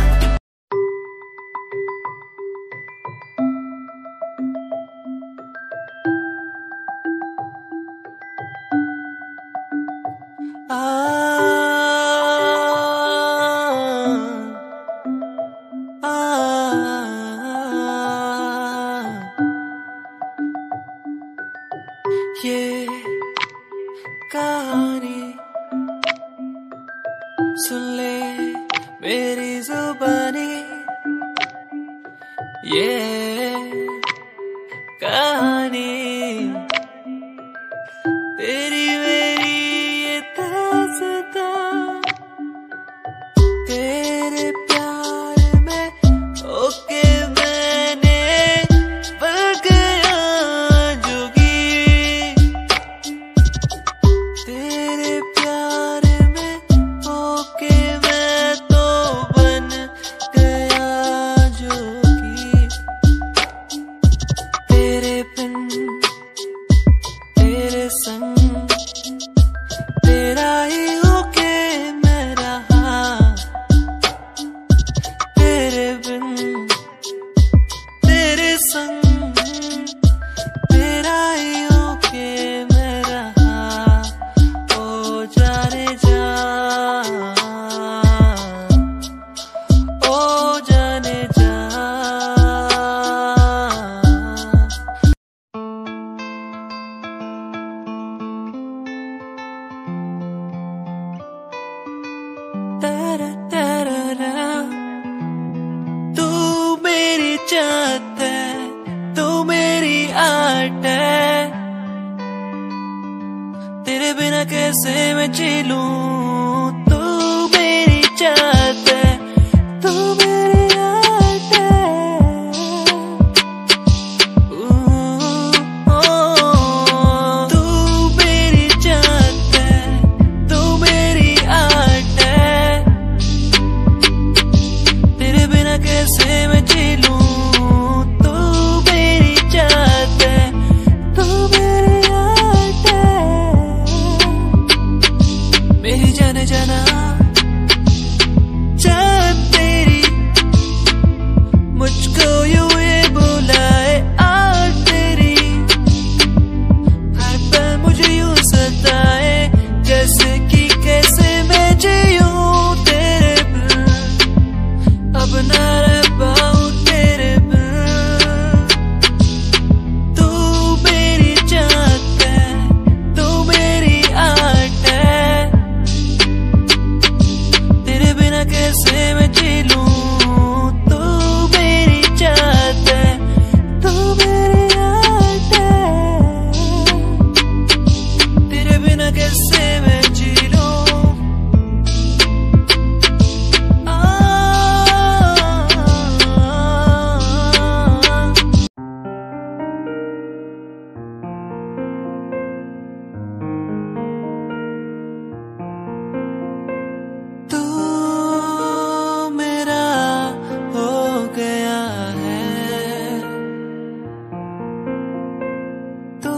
ये कहानी सुन ले मेरी जुबानी, ये कहानी तेरी मेरी ये दास्तां, तेरे प्यार में होके मैंने बन गया जोगी, तेरे प्यार में होके मैं तो बन गया जोगी। मैं जी लूं, तू मेरी चाहत है, तू मेरी आदत है। तू मेरी चाहत है, तू मेरी आदत है। तेरे बिना कैसे मैं जी लूं, तू मेरी चाहत है, तू मेरी आदत है। मेरी जाने जाना चाहत तेरी, मुझको यूं ये बुलाए आज तेरी। हर पल मुझे यूं सताए, जैसे कि कैसे मैं जीऊं तेरे बिन, अब ना रह पाऊं तेरे बिन। तू मेरी चाहत है, तू मेरी आदत है। तेरे बिना कैसे मैं जी लूं, तू मेरी चाहत है, तू मेरी आदत है। तेरे बिना कैसे मैं जी लूं। तू मेरा हो गया है, तू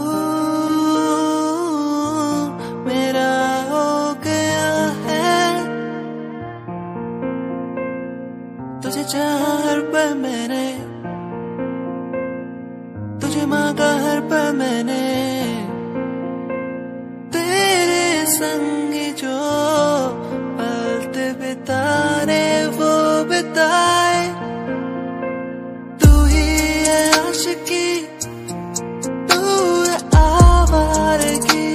मेरा हो गया है। तुझे चाहा हर पल मैंने, तुझे मांगा हर पल मैंने। तेरे संग जो पल बिताने वो बिताए। तू ही है आशिकी, तू है आवारगी,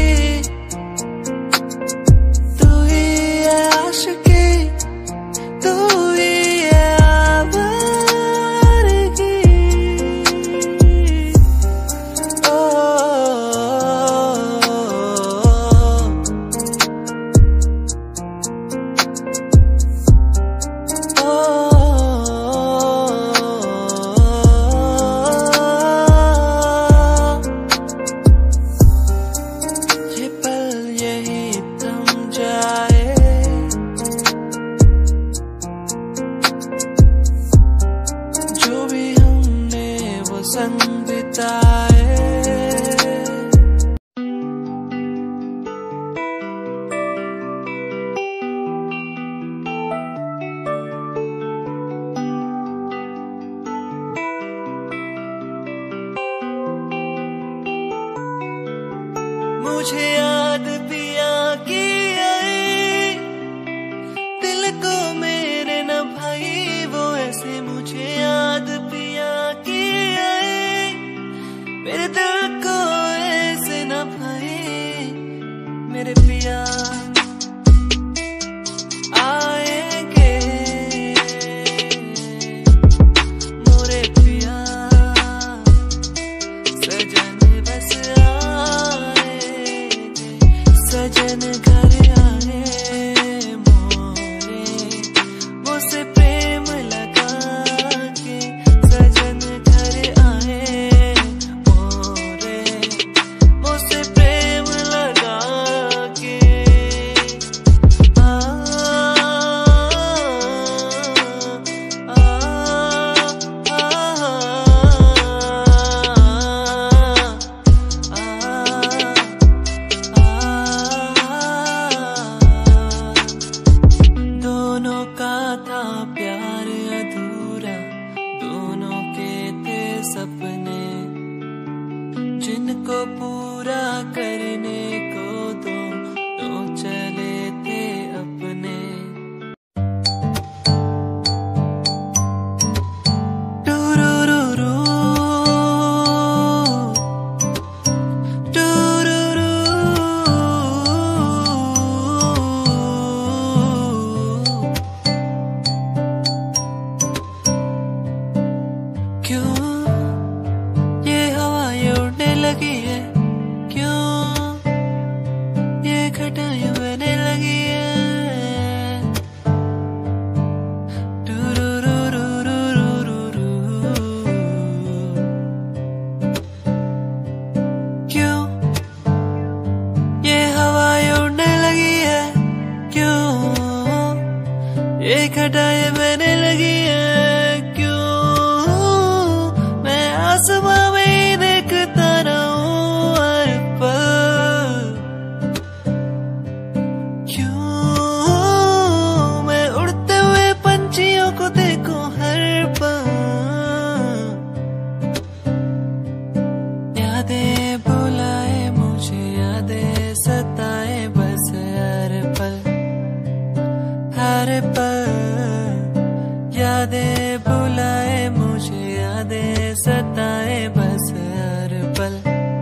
तू ही है आशिकी, तू ही है आवारगी। ओ ये पल यही थम जाए, जो भी हमने वो संग बिताए। मुझे याद पिया की आई, दिल को मेरे न भाई वो ऐसे। मुझे याद पिया की आई, मेरे दिल को ऐसे न भाई। मेरे पिया आएंगे, मोरे पिया सजन बस आएंगे। बहने लगी है क्यों, मैं आसमां में देखता रहूं हर पल, क्यों मैं उड़ते हुए पंछियों को देखूं हर पल। यादें बुलाए मुझे, यादें सताए बस हर पल हर पल, यादें बुलाए मुझे, यादें सताए बस हर पल।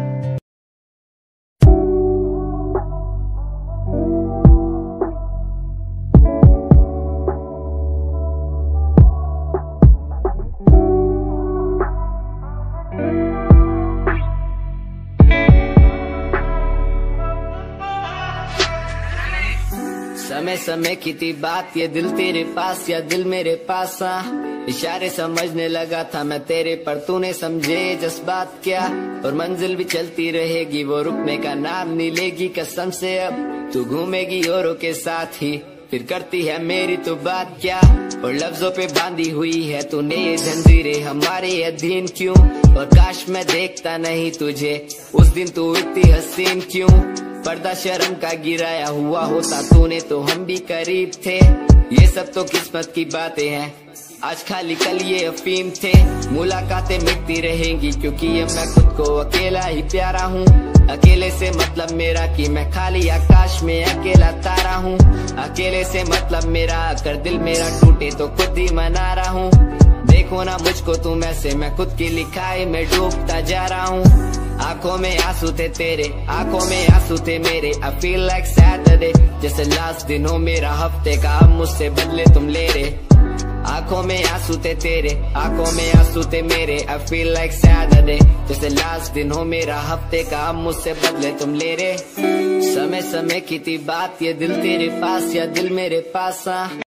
समय समय की थी बात, ये दिल तेरे पास या दिल मेरे पास, इशारे समझने लगा था मैं तेरे पर, तूने समझे जज्बात क्या, और मंजिल भी चलती रहेगी वो रुकने का नाम नहीं लेगी कसम से। अब तू घूमेगी औरों के साथ ही, फिर करती है मेरी तो बात क्या, और लफ्जों पे बांधी हुई है तूने ये जंजीरें हमारे अधीन क्यों, और काश मैं देखता नहीं तुझे उस दिन तू इतनी हसीन क्यों, पर्दा शर्म का गिराया हुआ होता तूने तो हम भी करीब थे, ये सब तो किस्मत की बातें हैं, आज खाली कल ये अफीम थे। मुलाकातें मिटती रहेंगी क्योंकि ये मैं खुद को अकेला ही प्यारा हूँ, अकेले से मतलब मेरा कि मैं खाली आकाश में अकेला तारा हूँ, अकेले से मतलब मेरा अगर दिल मेरा टूटे तो खुद ही मना रहा हूँ, देखो ना मुझको तुम ऐसे, मैं खुद की लिखाई में डूबता जा रहा हूँ। आंखों में आंसू थे तेरे, आंखों में आंसू थे मेरे, I feel like Saturday, जैसे लास्ट दिन हो मेरा हफ्ते का, अब मुझसे बदले तुम ले रहे। आंखों में आंसू थे तेरे, आंखों में आंसू थे मेरे, I feel like Saturday, जैसे लास्ट दिन हो मेरा हफ्ते का, अब मुझसे बदले तुम ले रहे। समय समय की थी बात, ये दिल तेरे पास या दिल मेरे पास,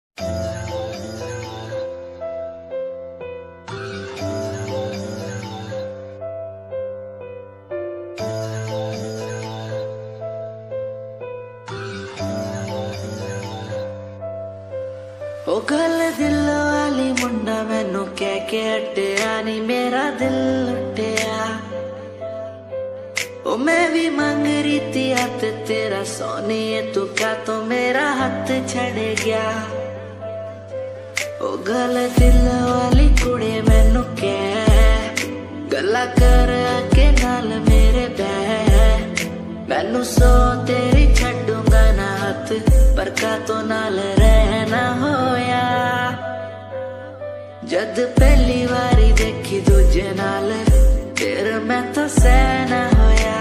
ओ गल दिल वाली मुंडा मैनू कह के हटिया नी मेरा दिल लुटिया, ओ मैं भी मांग रही थी हाथ तेरा सोनिए, तू क्या तो मेरा हाथ छड़ गया। ओ गल दिल वाली कुड़े मैनू कह गल्ला कर के नाल मेरे बह, मैनू सो तेरी छड्डूंगा ना हाथ, पर का तो नाल रहना होया, जद पहली बारी देखी दूजे नाल फिर मैं तो सहना होया,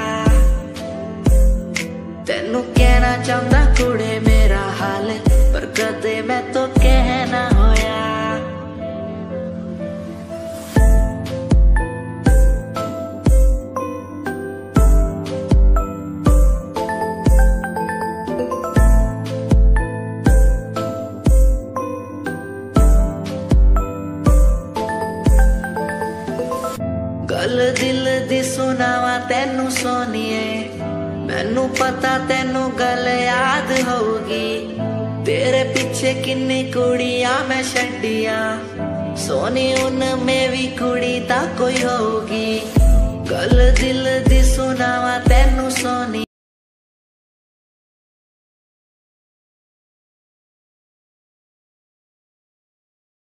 तेनू कहना चाहता कुड़े मेरा हाल, पर कदे मैं तो कहना होया। गल दिल दी सुनावा तेनू सोनिए, मैनू पता तेनू गल याद होगी, तेरे पीछे किन्नी कुड़ियां मैं छड्डिया, सोनी उनमें भी कुड़ी ता कोई होगी। गल दिल दी सुनावा तेनू सोनी